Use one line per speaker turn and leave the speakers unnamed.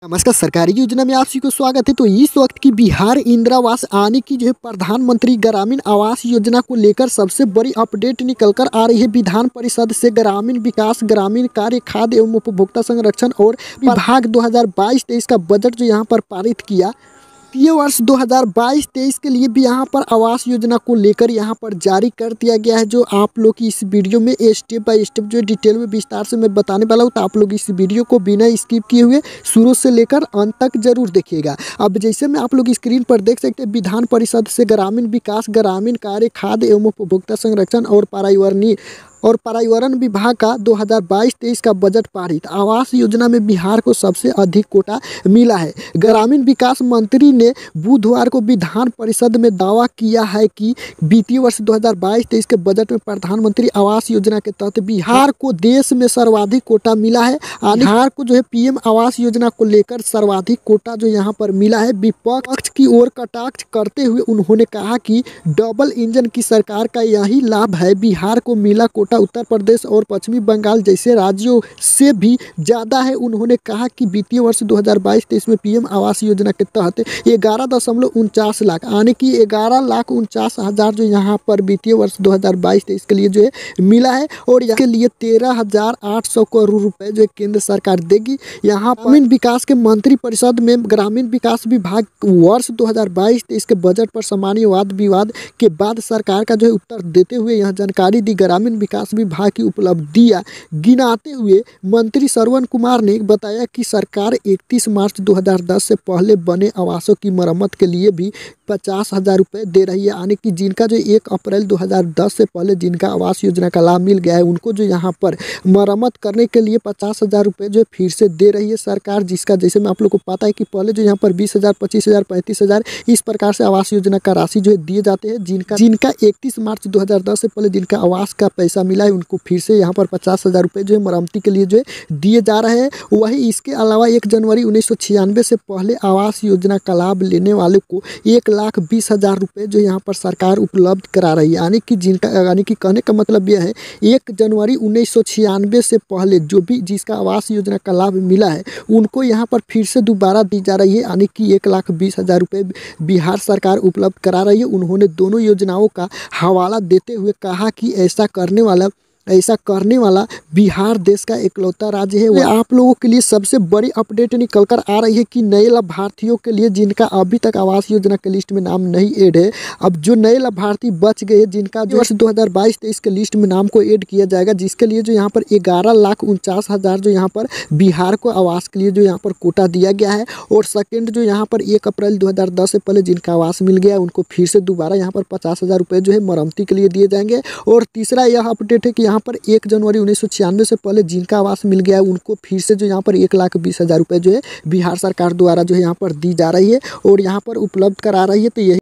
नमस्कार। सरकारी योजना में आप सभी को स्वागत है। तो इस वक्त की बिहार इंदिरा आवास आने की जो है प्रधानमंत्री ग्रामीण आवास योजना को लेकर सबसे बड़ी अपडेट निकल कर आ रही है। विधान परिषद से ग्रामीण विकास, ग्रामीण कार्य, खाद्य एवं उपभोक्ता संरक्षण और विभाग 2022-23 का बजट जो यहाँ पर पारित किया। वित्तीय वर्ष 2022-23 के लिए भी यहाँ पर आवास योजना को लेकर यहाँ पर जारी कर दिया गया है, जो आप लोग की इस वीडियो में स्टेप बाय स्टेप जो डिटेल में विस्तार से मैं बताने वाला हूँ। तो आप लोग इस वीडियो को बिना स्किप किए हुए शुरू से लेकर अंत तक जरूर देखिएगा। अब जैसे में आप लोग स्क्रीन पर देख सकते हैं, विधान परिषद से ग्रामीण विकास, ग्रामीण कार्य, खाद्य एवं उपभोक्ता संरक्षण और पर्यावरण विभाग का 2022-23 का बजट पारित। आवास योजना में बिहार को सबसे अधिक कोटा मिला है। ग्रामीण विकास मंत्री ने बुधवार को विधान परिषद में दावा किया है कि वित्तीय वर्ष 2022-23 के बजट में प्रधानमंत्री आवास योजना के तहत बिहार को देश में सर्वाधिक कोटा मिला है। बिहार को जो है पीएम आवास योजना को लेकर सर्वाधिक कोटा जो यहाँ पर मिला है। विपक्ष की ओर कटाक्ष करते हुए उन्होंने कहा कि डबल इंजन की सरकार का यही लाभ है। बिहार को मिला कोटा उत्तर प्रदेश और पश्चिमी बंगाल जैसे राज्यों से भी ज़्यादा है। उन्होंने कहा कि वित्तीय वर्ष 2022-23 में पीएम आवास योजना के तहत 11.49 लाख यानी कि 11,49,000 जो यहाँ पर वित्तीय वर्ष 2022-23 के लिए जो है मिला है, और इसके लिए 13,800 करोड़ रुपए जो केंद्र सरकार देगी। यहाँ ग्रामीण विकास के मंत्री परिषद में ग्रामीण विकास विभाग वर्ष 2022-23 के बजट पर सामान्य वाद विवाद के बाद सरकार का जो है उत्तर देते हुए यह जानकारी दी। ग्रामीण विकास विभाग की उपलब्धियां गिनाते हुए मंत्री श्रवण कुमार ने बताया कि सरकार 31 मार्च 2010 से पहले बने आवासों की मरम्मत के लिए भी 50,000 रुपये दे रही है। यानी कि जिनका जो 1 अप्रैल 2010 से पहले जिनका आवास योजना का लाभ मिल गया है, उनको जो यहाँ पर मरम्मत करने के लिए 50,000 रुपये जो फिर से दे रही है सरकार। जिसका जैसे में आप लोग को पता है कि पहले जो यहाँ पर 20,000, 25,000, 35,000 इस प्रकार से आवास योजना का राशि जो है दिए जाते हैं। जिनका 31 मार्च 2010 से पहले जिनका आवास का पैसा मिला है, उनको फिर से यहाँ पर 50,000 रुपये जो है मरम्मती के लिए जो है दिए जा रहे हैं। वही इसके अलावा 1 जनवरी 1996 से पहले आवास योजना का लाभ लेने वाले को 1,20,000 रुपये जो यहाँ पर सरकार उपलब्ध करा रही है। यानी कि कहने का मतलब यह है 1 जनवरी 1996 से पहले जो भी जिसका आवास योजना का लाभ मिला है, उनको यहाँ पर फिर से दोबारा दी जा रही है। यानी कि 1,20,000 रुपये बिहार सरकार उपलब्ध करा रही है। उन्होंने दोनों योजनाओं का हवाला देते हुए कहा कि ऐसा करने वाला बिहार देश का इकलौता राज्य है। वह आप लोगों के लिए सबसे बड़ी अपडेट निकल कर आ रही है कि नए लाभार्थियों के लिए जिनका अभी तक आवास योजना के लिस्ट में नाम नहीं ऐड है, अब जो नए लाभार्थी बच गए जिनका वर्ष 2022-23 के लिस्ट में नाम को ऐड किया जाएगा, जिसके लिए जो यहाँ पर 11,49,000 जो यहाँ पर बिहार को आवास के लिए जो यहाँ पर कोटा दिया गया है। और सेकेंड जो यहाँ पर 1 अप्रैल 2010 से पहले जिनका आवास मिल गया, उनको फिर से दोबारा यहाँ पर 50,000 रुपये जो है मरम्मती के लिए दिए जाएंगे। और तीसरा यह अपडेट है कि यहाँ पर 1 जनवरी 1996 से पहले जिनका आवास मिल गया है, उनको फिर से जो यहाँ पर 1,20,000 रुपये जो है बिहार सरकार द्वारा जो है यहाँ पर दी जा रही है और यहाँ पर उपलब्ध करा रही है। तो यही